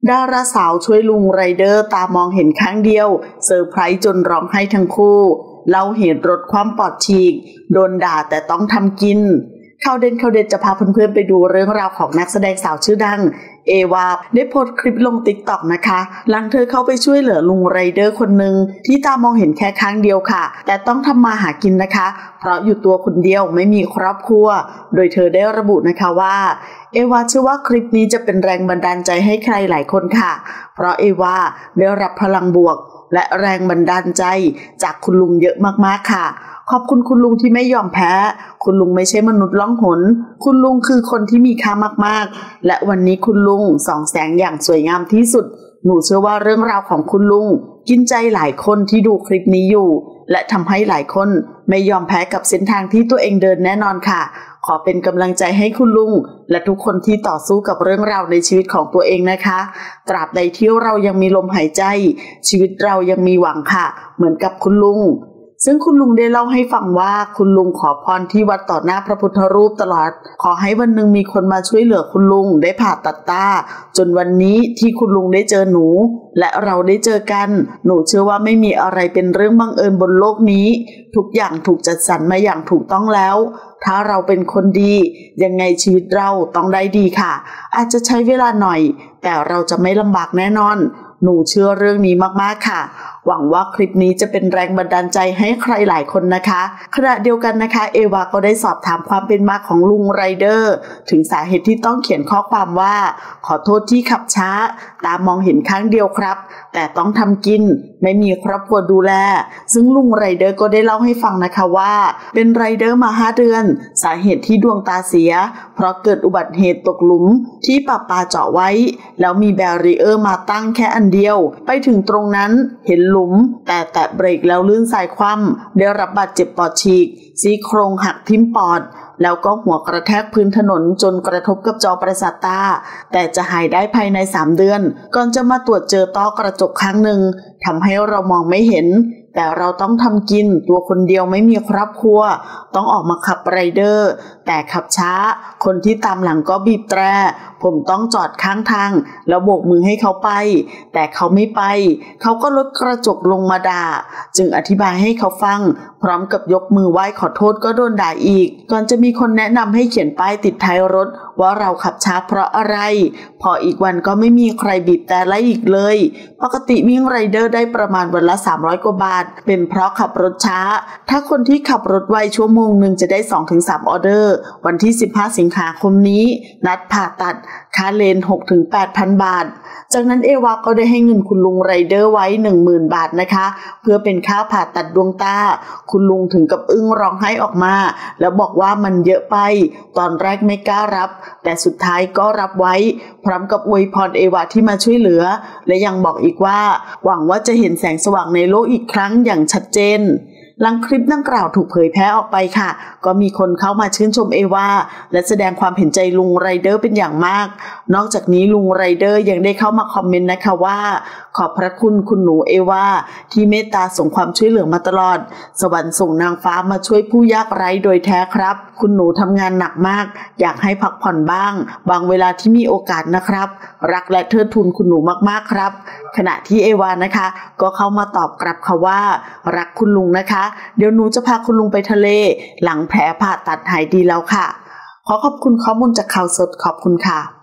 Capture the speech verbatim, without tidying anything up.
ดาราสาวช่วยลุงไรเดอร์ตามองเห็นครั้งเดียวเซอร์ไพรส์จนร้องไห้ทั้งคู่เล่าเหตุรถความปอดฉีกโดนด่าแต่ต้องทำกินข่าวเด่นข่าวเด็ดจะพาเพื่อนๆไปดูเรื่องราวของนักแสดงสาวชื่อดังเอวาได้โพสต์คลิปลงติ๊กต็อกนะคะหลังเธอเข้าไปช่วยเหลือลุงไรเดอร์คนหนึ่งที่ตามองเห็นแค่ครั้งเดียวค่ะแต่ต้องทำมาหากินนะคะเพราะอยู่ตัวคนเดียวไม่มีครอบครัวโดยเธอได้ระบุนะคะว่าเอวาเชื่อว่าคลิปนี้จะเป็นแรงบันดาลใจให้ใครหลายคนค่ะเพราะเอวาได้รับพลังบวกและแรงบันดาลใจจากคุณลุงเยอะมากๆค่ะขอบคุณคุณลุงที่ไม่ยอมแพ้คุณลุงไม่ใช่มนุษย์ล่องหนคุณลุงคือคนที่มีค่ามากๆและวันนี้คุณลุงส่องแสงอย่างสวยงามที่สุดหนูเชื่อว่าเรื่องราวของคุณลุงกินใจหลายคนที่ดูคลิปนี้อยู่และทำให้หลายคนไม่ยอมแพ้กับเส้นทางที่ตัวเองเดินแน่นอนค่ะขอเป็นกำลังใจให้คุณลุงและทุกคนที่ต่อสู้กับเรื่องราวในชีวิตของตัวเองนะคะตราบใดที่เรายังมีลมหายใจชีวิตเรายังมีหวังค่ะเหมือนกับคุณลุงซึ่งคุณลุงได้เล่าให้ฟังว่าคุณลุงขอพรที่วัดต่อหน้าพระพุทธรูปตลอดขอให้วันหนึ่งมีคนมาช่วยเหลือคุณลุงได้ผ่าตัดตาจนวันนี้ที่คุณลุงได้เจอหนูและเราได้เจอกันหนูเชื่อว่าไม่มีอะไรเป็นเรื่องบังเอิญบนโลกนี้ทุกอย่างถูกจัดสรรมาอย่างถูกต้องแล้วถ้าเราเป็นคนดียังไงชีวิตเราต้องได้ดีค่ะอาจจะใช้เวลาหน่อยแต่เราจะไม่ลำบากแน่นอนหนูเชื่อเรื่องนี้มากๆค่ะหวังว่าคลิปนี้จะเป็นแรงบันดาลใจให้ใครหลายคนนะคะขณะเดียวกันนะคะเอวาก็ได้สอบถามความเป็นมาของลุงไรเดอร์ถึงสาเหตุที่ต้องเขียนข้อความว่าขอโทษที่ขับช้าตามองเห็นครั้งเดียวครับแต่ต้องทำกินไม่มีครอบครัวดูแลซึ่งลุงไรเดอร์ก็ได้เล่าให้ฟังนะคะว่าเป็นไรเดอร์มาห้าเดือนสาเหตุที่ดวงตาเสียเพราะเกิดอุบัติเหตุตกหลุมที่ประปาเจาะไว้แล้วมีแบรีเออร์มาตั้งแค่อันเดียวไปถึงตรงนั้นเห็นหลุมแต่แตะเบรกแล้วลื่นสายคว่ำได้รับบาดเจ็บปอดฉีกซี่โครงหักทิ่มปอดแล้วก็หัวกระแทกพื้นถนนจนกระทบกับจอประสาทตาแต่จะหายได้ภายในสามเดือนก่อนจะมาตรวจเจอต้อกระจกครั้งหนึ่งทำให้เรามองไม่เห็นแต่เราต้องทำกินตัวคนเดียวไม่มีครอบครัวต้องออกมาขับไรเดอร์แต่ขับช้าคนที่ตามหลังก็บีบแตรผมต้องจอดข้างทางแล้วโบกมือให้เขาไปแต่เขาไม่ไปเขาก็ลดกระจกลงมาด่าจึงอธิบายให้เขาฟังพร้อมกับยกมือไหว้ขอโทษก็โดนด่าอีกก่อนจะมีคนแนะนำให้เขียนป้ายติดท้ายรถว่าเราขับช้าเพราะอะไรพออีกวันก็ไม่มีใครบีบแต่ไล่อีกเลยปกติวิ่งไรเดอร์ได้ประมาณวันละสามร้อยกว่าบาทเป็นเพราะขับรถช้าถ้าคนที่ขับรถไวชั่วโมงหนึ่งจะได้ สองถึงสาม ออเดอร์วันที่สิบห้าสิงหาคมนี้นัดผ่าตัดค่าเลน หกถึงแปดพัน บาทจากนั้นเอวาก็ได้ให้เงินคุณลุงไรเดอร์ไว้ หนึ่งหมื่น บาทนะคะเพื่อเป็นค่าผ่าตัดดวงตาคุณลุงถึงกับอึ้งร้องไห้ออกมาแล้วบอกว่ามันเยอะไปตอนแรกไม่กล้ารับแต่สุดท้ายก็รับไว้พร้อมกับอวยพรเอวาที่มาช่วยเหลือและยังบอกอีกว่าหวังว่าจะเห็นแสงสว่างในโลกอีกครั้งอย่างชัดเจนหลังคลิปดังกล่าวถูกเผยแพร่ออกไปค่ะก็มีคนเข้ามาชื่นชมเอวาและแสดงความเห็นใจลุงไรเดอร์เป็นอย่างมากนอกจากนี้ลุงไรเดอร์ยังได้เข้ามาคอมเมนต์นะคะว่าขอบพระคุณคุณหนูเอวาที่เมตตาส่งความช่วยเหลือมาตลอดสวรรค์ส่งนางฟ้ามาช่วยผู้ยากไร้โดยแท้ครับคุณหนูทำงานหนักมากอยากให้พักผ่อนบ้างบางเวลาที่มีโอกาสนะครับรักและเทิดทูนคุณหนูมากๆครับขณะที่เอวานะคะก็เข้ามาตอบกลับค่ะว่ารักคุณลุงนะคะเดี๋ยวหนูจะพาคุณลุงไปทะเลหลังแผลผ่าตัดหายดีแล้วค่ะขอขอบคุณข้อมูลจากข่าวสดขอบคุณค่ะ